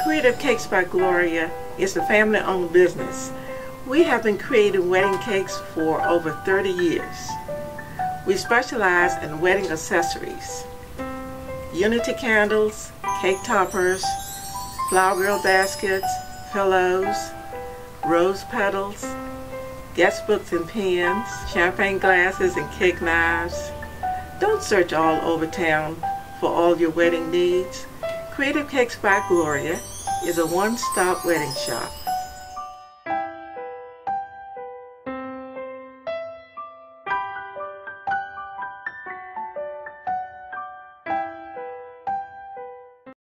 Creative Cakes by Gloria is a family-owned business. We have been creating wedding cakes for over 30 years. We specialize in wedding accessories, unity candles, cake toppers, flower girl baskets, pillows, rose petals, guest books and pens, champagne glasses and cake knives. Don't search all over town for all your wedding needs. Creative Cakes by Gloria is a one-stop wedding shop.